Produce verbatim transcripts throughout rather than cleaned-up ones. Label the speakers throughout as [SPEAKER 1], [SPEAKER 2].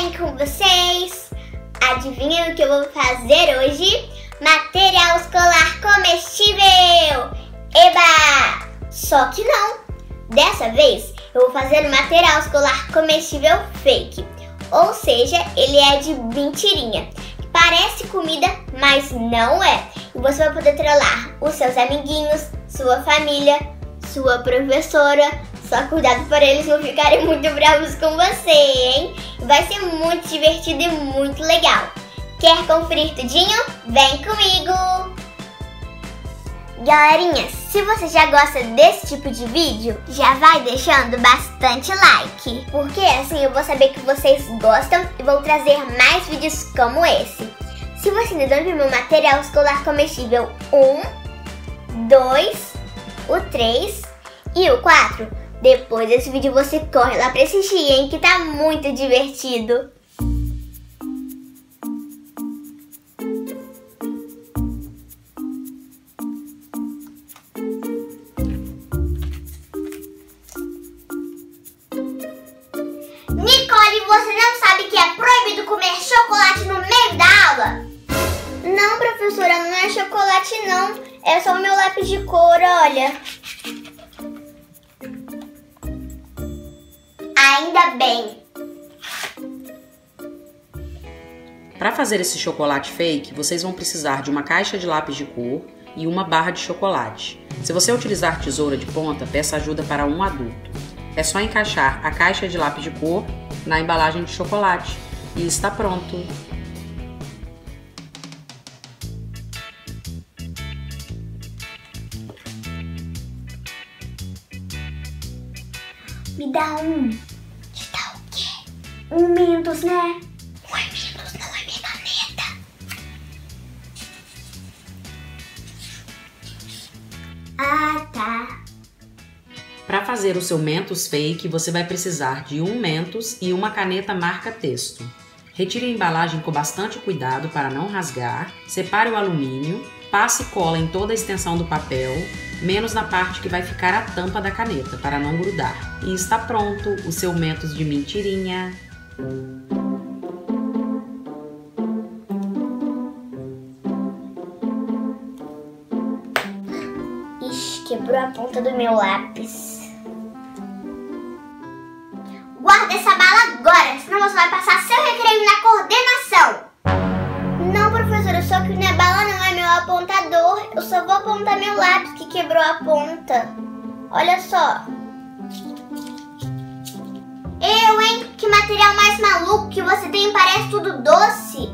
[SPEAKER 1] bem com vocês? Adivinha o que eu vou fazer hoje? Material escolar comestível! Eba! Só que não! Dessa vez eu vou fazer um material escolar comestível fake. Ou seja, ele é de mentirinha. Parece comida, mas não é. E você vai poder trollar os seus amiguinhos, sua família, sua professora. Só cuidado para eles não ficarem muito bravos com você, hein? Vai ser muito divertido e muito legal. Quer conferir tudinho? Vem comigo! Galerinha, se você já gosta desse tipo de vídeo, já vai deixando bastante like. Porque assim eu vou saber que vocês gostam e vou trazer mais vídeos como esse. Se você ainda não viu meu material escolar comestível um, dois, o três e o quatro, depois desse vídeo você corre lá pra assistir, hein? Que tá muito divertido. Nicole, você não sabe que é proibido comer chocolate no meio da aula? Não, professora, não é chocolate não. É só o meu lápis de cor, olha. Ainda bem.
[SPEAKER 2] Para fazer esse chocolate fake, vocês vão precisar de uma caixa de lápis de cor e uma barra de chocolate. Se você utilizar tesoura de ponta, peça ajuda para um adulto. É só encaixar a caixa de lápis de cor na embalagem de chocolate e está pronto.
[SPEAKER 1] Me dá um. Te dá o quê? Um Mentos, né? Não é Mentos, não é minha caneta. Ah, tá.
[SPEAKER 2] Para fazer o seu Mentos fake, você vai precisar de um Mentos e uma caneta marca-texto. Retire a embalagem com bastante cuidado para não rasgar, separe o alumínio, passe cola em toda a extensão do papel, menos na parte que vai ficar a tampa da caneta, para não grudar. E está pronto o seu Mentos de mentirinha.
[SPEAKER 1] Ixi, quebrou a ponta do meu lápis. Guarda essa bala agora, senão você vai passar seu recreio na coordenação. Não, professora, só que não é bala não, é meu apontador. Eu só vou apontar meu lápis que quebrou a ponta. Olha só. Eu, hein? Que material mais maluco que você tem, parece tudo doce.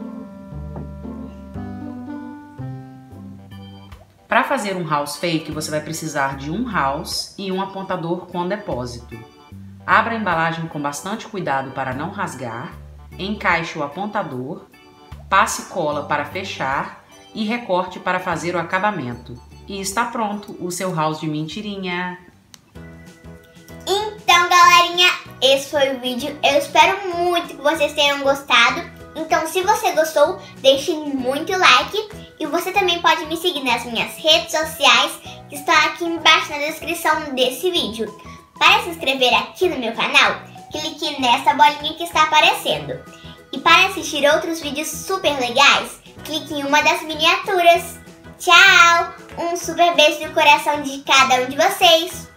[SPEAKER 2] Para fazer um house fake, você vai precisar de um house e um apontador com depósito. Abra a embalagem com bastante cuidado para não rasgar, encaixe o apontador, passe cola para fechar e recorte para fazer o acabamento. E está pronto o seu house de mentirinha.
[SPEAKER 1] Então, galerinha, esse foi o vídeo. Eu espero muito que vocês tenham gostado. Então, se você gostou, deixe muito like. E você também pode me seguir nas minhas redes sociais, que estão aqui embaixo na descrição desse vídeo. Para se inscrever aqui no meu canal, clique nessa bolinha que está aparecendo. E para assistir outros vídeos super legais, clique em uma das miniaturas. Tchau! Um super beijo no coração de cada um de vocês.